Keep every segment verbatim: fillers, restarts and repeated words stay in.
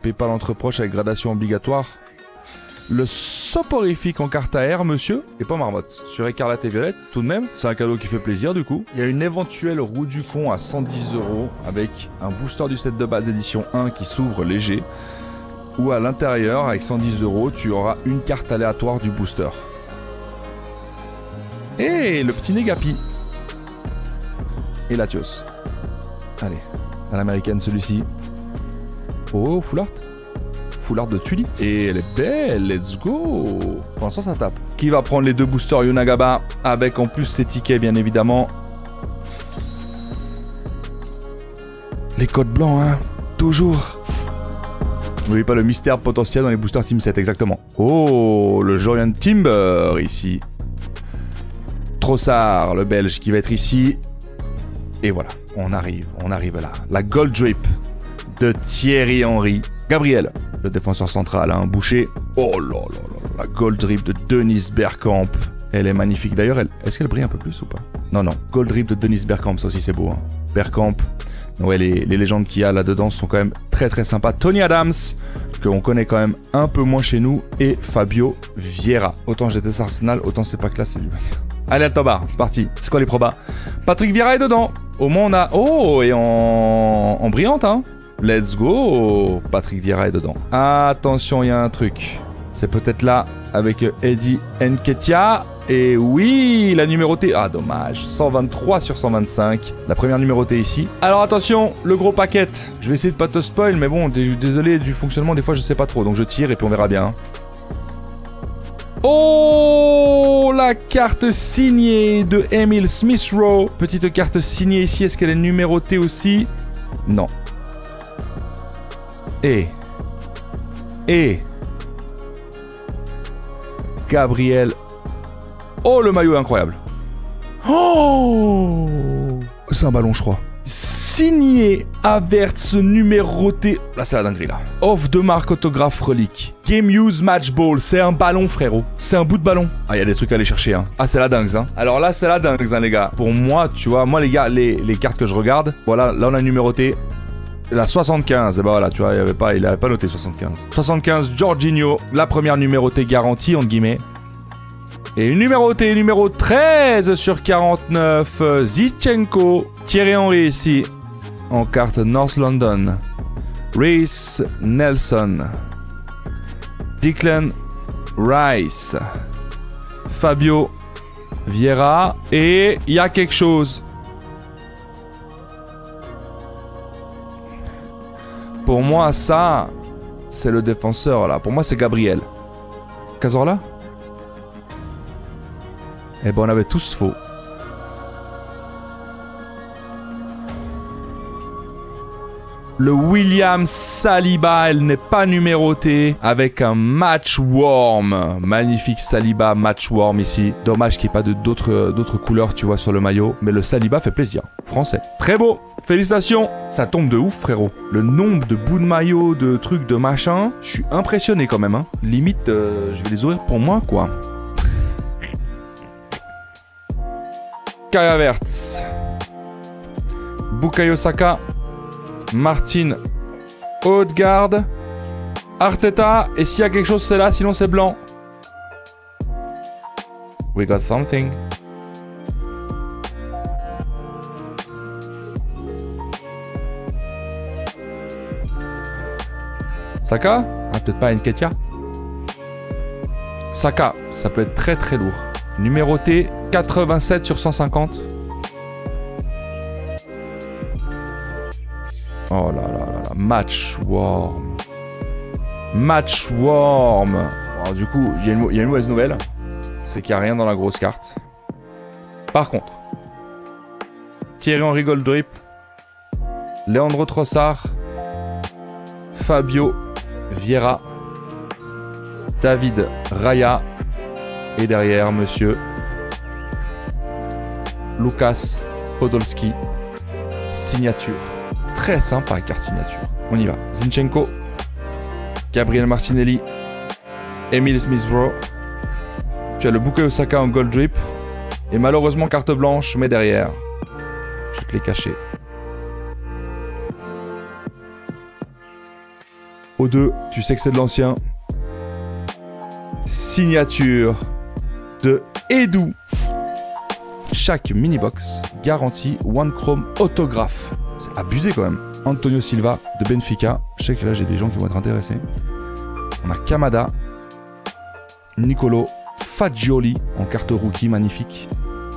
PayPal entre proches avec gradation obligatoire. Le soporifique en carte à air, monsieur, et pas marmotte. Sur écarlate et violette, tout de même. C'est un cadeau qui fait plaisir, du coup. Il y a une éventuelle roue du con à cent dix euros avec un booster du set de base édition un qui s'ouvre léger. Ou à l'intérieur, avec cent dix euros, tu auras une carte aléatoire du booster. Et le petit Negapi. Et Latios. Allez, à l'américaine celui-ci. Oh, full art. Full art de Tully. Et elle est belle, let's go. Pour l'instant, ça tape. Qui va prendre les deux boosters Yonagaba avec en plus ses tickets, bien évidemment. Les codes blancs, hein. Toujours. N'oubliez pas le mystère potentiel dans les boosters Team sept, exactement. Oh, le Jorian Timber, ici. Trossard, le Belge, qui va être ici. Et voilà, on arrive, on arrive là. La Gold Drip de Thierry Henry. Gabriel, le défenseur central, un hein, boucher. Oh là là là, la Gold Drip de Dennis Bergkamp. Elle est magnifique. D'ailleurs, elle... est-ce qu'elle brille un peu plus ou pas? Non, non. Gold Drip de Dennis Bergkamp, ça aussi c'est beau. Hein. Bergkamp. Ouais, les, les légendes qu'il y a là-dedans sont quand même très très sympas. Tony Adams, qu'on connaît quand même un peu moins chez nous. Et Fabio Vieira. Autant j'étais Arsenal, autant c'est pas classe. Allez, à Tobar, c'est parti. C'est quoi les probas? Patrick Vieira est dedans. Au moins on a... Oh, et en, en brillante, hein. Let's go. Patrick Vieira est dedans. Attention, il y a un truc. C'est peut-être là, avec Eddie Nketiah. Et oui, la numérotée... Ah, dommage. cent vingt-trois sur cent vingt-cinq. La première numérotée ici. Alors attention, le gros paquet. Je vais essayer de pas te spoil, mais bon, désolé du fonctionnement, des fois je sais pas trop. Donc je tire et puis on verra bien. Oh, la carte signée de Emile Smith-Rowe. Petite carte signée ici. Est-ce qu'elle est numérotée aussi? Non. Et... Et... Gabriel... Oh, le maillot est incroyable. Oh, c'est un ballon, je crois. Signé Havertz, numéroté. Là, c'est la dinguerie, là. Off de marque, autographe, relique. Game Use Match Ball. C'est un ballon, frérot. C'est un bout de ballon. Ah, il y a des trucs à aller chercher, hein. Ah, c'est la dingue, hein. Alors là, c'est la dingue, hein, les gars. Pour moi, tu vois, moi, les gars, les, les cartes que je regarde, voilà, là, on a numéroté. La soixante-quinze, et bah voilà, tu vois, il avait pas, il avait pas noté soixante-quinze. soixante-quinze, Jorginho, la première numérotée garantie, entre guillemets. Et une numérotée numéro treize sur quarante-neuf, Zinchenko. Thierry Henry ici, en carte North London. Reece Nelson. Declan Rice. Fabio Vieira. Et il y a quelque chose. Pour moi, ça, c'est le défenseur, là. Pour moi, c'est Gabriel. Cazorla? Eh ben, on avait tous faux. Le William Saliba, elle n'est pas numérotée. Avec un match warm. Magnifique Saliba, match warm ici. Dommage qu'il n'y ait pas d'autres d'autres couleurs, tu vois, sur le maillot. Mais le Saliba fait plaisir. Français. Très beau. Félicitations. Ça tombe de ouf, frérot. Le nombre de bouts de maillot, de trucs, de machin. Je suis impressionné quand même. Hein. Limite, euh, je vais les ouvrir pour moi, quoi. Kai Havertz. Bukayo Saka. Martin Odegaard. Arteta. Et s'il y a quelque chose, c'est là. Sinon, c'est blanc. We got something. Saka? Ah, peut-être pas Nketiah. Saka. Ça peut être très très lourd. Numéroté quatre-vingt-sept sur cent cinquante. Oh là là là là. Match warm. Match warm. Alors, du coup, il y, y a une mauvaise nouvelle. C'est qu'il n'y a rien dans la grosse carte. Par contre, Thierry Henry Gold Drip. Leandro Trossard. Fabio Vieira. David Raya. Et derrière, monsieur Lucas Podolski. Signature. Très sympa, carte signature. On y va. Zinchenko. Gabriel Martinelli. Emile Smith-Rowe. Tu as le Bukayo Saka en Gold Drip. Et malheureusement, carte blanche, mais derrière. Je te l'ai caché. Au deux, tu sais que c'est de l'ancien. Signature de Edu. Chaque mini-box garantit One Chrome autographe. C'est abusé quand même. Antonio Silva de Benfica. Je sais que là j'ai des gens qui vont être intéressés. On a Kamada. Nicolo Fagioli en carte rookie magnifique.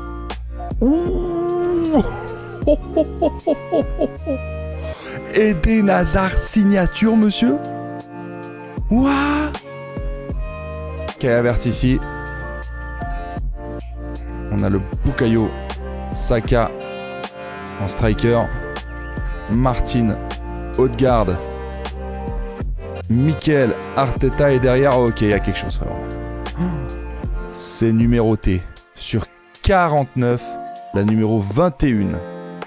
Ouh. Oh, oh, oh, oh, oh, oh, oh. Eden Hazard signature, monsieur. Ouah. Kai Havertz ici. On a le Bukayo Saka en striker. Martin Odegaard. Mikel Arteta est derrière. Ok, il y a quelque chose, frère. C'est numéroté sur quarante-neuf, la numéro vingt et un.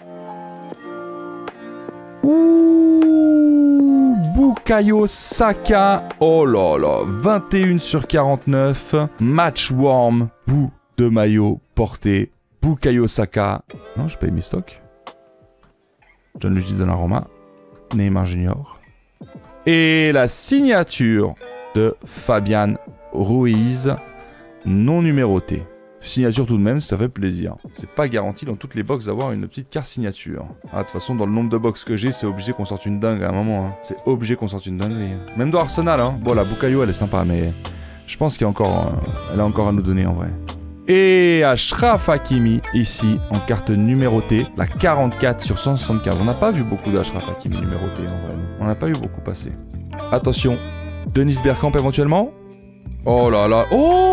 Ouh, Bukayo Saka. Oh là là, vingt et un sur quarante-neuf. Match warm. Bout de maillot porté. Bukayo Saka. Non, je paye mes stocks. Gianluigi Donnarumma. Neymar Junior. Et la signature de Fabian Ruiz, non numérotée. Signature tout de même, ça fait plaisir. C'est pas garanti dans toutes les box d'avoir une petite carte signature. Ah, de toute façon, dans le nombre de box que j'ai, c'est obligé qu'on sorte une dingue à un moment. Hein. C'est obligé qu'on sorte une dinguerie. Même dans Arsenal, hein. Bon, la Bukayo, elle est sympa, mais je pense qu'il y a encore, euh, elle a encore à nous donner en vrai. Et Achraf Hakimi, ici, en carte numérotée, la quarante-quatre sur cent soixante-quinze. On n'a pas vu beaucoup d'Achraf Hakimi numéroté, en vrai. On n'a pas eu beaucoup passer. Attention, Denis Bergkamp éventuellement. Oh là là.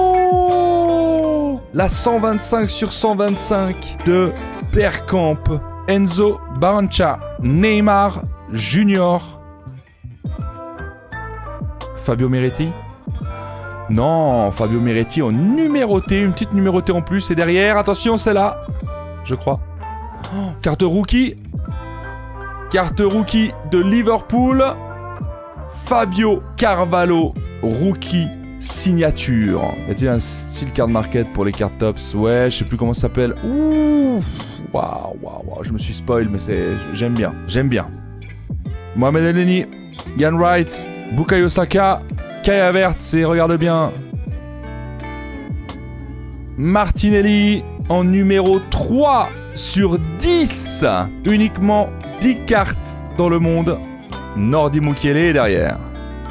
Oh, la cent vingt-cinq sur cent vingt-cinq de Bergkamp. Enzo Barancha. Neymar Junior. Fabio Miretti. Non, Fabio Miretti en numéroté, une petite numérotée en plus. Et derrière, attention, c'est là, je crois. Oh, carte rookie. Carte rookie de Liverpool. Fabio Carvalho, rookie signature. Y a-t-il un style card market pour les cartes tops? Ouais, je sais plus comment ça s'appelle. Ouh, waouh, waouh, waouh, je me suis spoil, mais c'est, j'aime bien, j'aime bien. Mohamed Elneny, Ian Wright, Bukayo Saka. Kai Havertz, et regarde bien. Martinelli en numéro trois sur dix. Uniquement dix cartes dans le monde. Nordi Mukiele est derrière.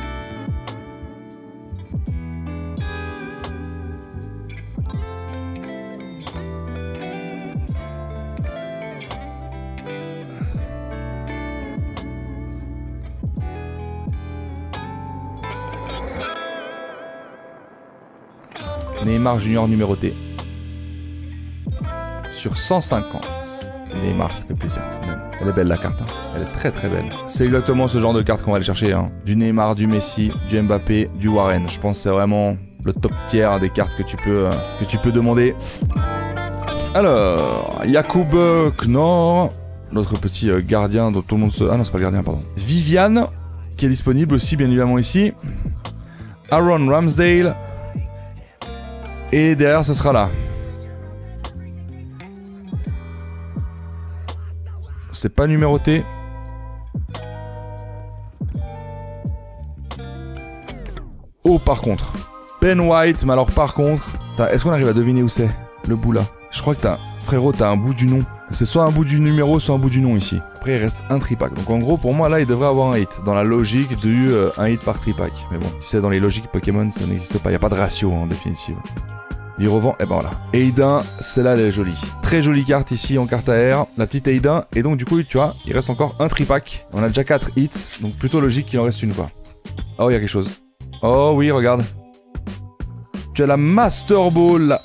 Neymar Junior numéroté. Sur cent cinquante. Neymar, ça fait plaisir tout de même. Elle est belle la carte. Hein. Elle est très très belle. C'est exactement ce genre de carte qu'on va aller chercher. Hein. Du Neymar, du Messi, du Mbappé, du Warren. Je pense que c'est vraiment le top tier des cartes que tu peux, euh, que tu peux demander. Alors, Jakub Knorr. Notre petit euh, gardien dont tout le monde se... Ah non, c'est pas le gardien, pardon. Viviane, qui est disponible aussi bien évidemment ici. Aaron Ramsdale. Et derrière, ce sera là. C'est pas numéroté. Oh, par contre. Ben White, mais alors par contre... Est-ce qu'on arrive à deviner où c'est? Le bout là. Je crois que t'as... Frérot, t'as un bout du nom. C'est soit un bout du numéro, soit un bout du nom ici. Après, il reste un tripack. Donc en gros, pour moi, là, il devrait avoir un hit. Dans la logique du euh, un hit par tripack. Mais bon, tu sais, dans les logiques Pokémon, ça n'existe pas. Il n'y a pas de ratio, en définitive. Il revend, et ben voilà. Aiden, celle-là, elle est jolie. Très jolie carte ici en carte A R. La petite Aiden. Et donc, du coup, tu vois, il reste encore un tripack. On a déjà quatre hits. Donc, plutôt logique qu'il en reste une, quoi. Oh, il y a quelque chose. Oh, oui, regarde. Tu as la Master Ball.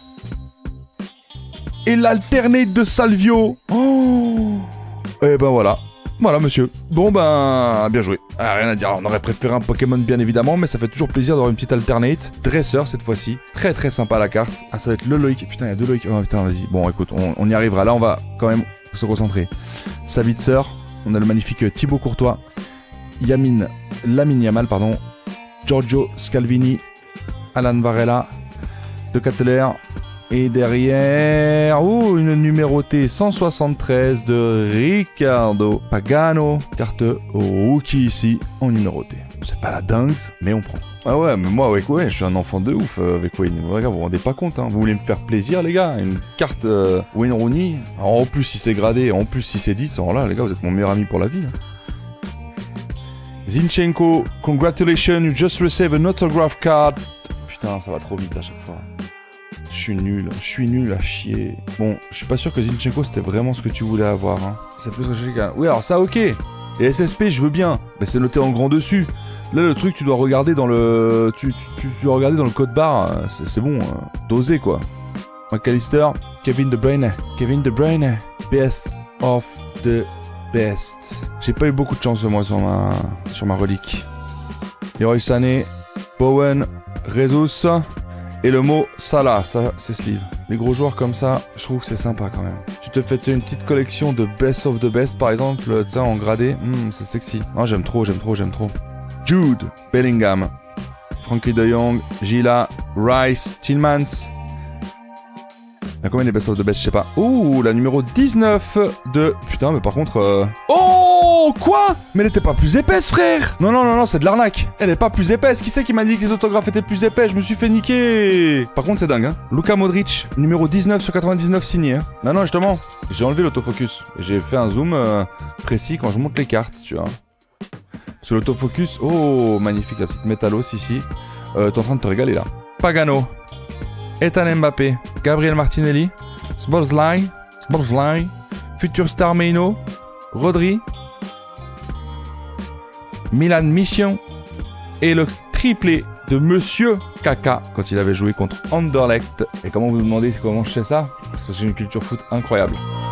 Et l'alternate de Salvio. Oh. Et ben voilà. Voilà, monsieur. Bon, ben, bien joué. Ah, rien à dire. On aurait préféré un Pokémon, bien évidemment, mais ça fait toujours plaisir d'avoir une petite alternate. Dresseur, cette fois-ci. Très, très sympa, la carte. Ah, ça va être le Loïc. Putain, il y a deux Loïc. Oh, putain, vas-y. Bon, écoute, on, on y arrivera. Là, on va quand même se concentrer. Sabitzer. On a le magnifique Thibaut Courtois. Yamin. Lamine Yamal, pardon. Giorgio Scalvini. Alan Varela. De Catteler. Et derrière, oh, une numérotée cent soixante-treize de Ricardo Pagano. Carte rookie ici, en numéroté. C'est pas la dingue, mais on prend. Ah ouais, mais moi, avec Wayne, je suis un enfant de ouf euh, avec Wayne. Regarde, vous vous rendez pas compte, hein. Vous voulez me faire plaisir, les gars. Une carte euh, Wayne Rooney. Alors, en plus, si c'est gradé, en plus, si c'est dix, alors là, les gars, vous êtes mon meilleur ami pour la vie. Hein. Zinchenko, congratulations, you just received an autograph card. Putain, ça va trop vite à chaque fois. Je suis nul, je suis nul à chier. Bon, je suis pas sûr que Zinchenko, c'était vraiment ce que tu voulais avoir. Hein. C'est plus que je dis. Oui, alors ça, ok. Et S S P, je veux bien. Mais c'est noté en grand dessus. Là, le truc, tu dois regarder dans le... Tu, tu, tu, tu dois regarder dans le code barre. C'est bon. Euh, dosé, quoi. McAllister, Kevin De Bruyne. Kevin De Bruyne. Best of the best. J'ai pas eu beaucoup de chance, moi, sur ma, sur ma relique. Leroy Sané, Bowen, Jesus. Et le mot Salah, ça, c'est sleeve. Les gros joueurs comme ça, je trouve que c'est sympa, quand même. Tu te fais une petite collection de best of the best, par exemple, tu sais, en gradé. Mmh, c'est sexy. Non, j'aime trop, j'aime trop, j'aime trop. Jude Bellingham, Frankie de Jong, Gila, Rice, Tillmans. Il y a combien des best of the best, je sais pas. Ouh, la numéro dix-neuf de... Putain, mais par contre... Euh... Oh, quoi? Mais elle était pas plus épaisse, frère. Non, non, non, non, c'est de l'arnaque. Elle est pas plus épaisse. Qui c'est qui m'a dit que les autographes étaient plus épais? Je me suis fait niquer. Par contre, c'est dingue, hein. Luka Modric, numéro dix-neuf sur quatre-vingt-dix-neuf signé. Hein. Non, non, justement, j'ai enlevé l'autofocus. J'ai fait un zoom euh, précis quand je monte les cartes, tu vois. Sur l'autofocus, oh, magnifique, la petite métallos ici. Euh, T'es en train de te régaler là. Pagano, Ethan Mbappé, Gabriel Martinelli, Szoboszlai, Szoboszlai, Future Star Meino, Rodri, Milan Mission et le triplé de Monsieur Kaka quand il avait joué contre Anderlecht. Et comment vous me demandez comment je sais ça? Parce que j'ai une culture foot incroyable.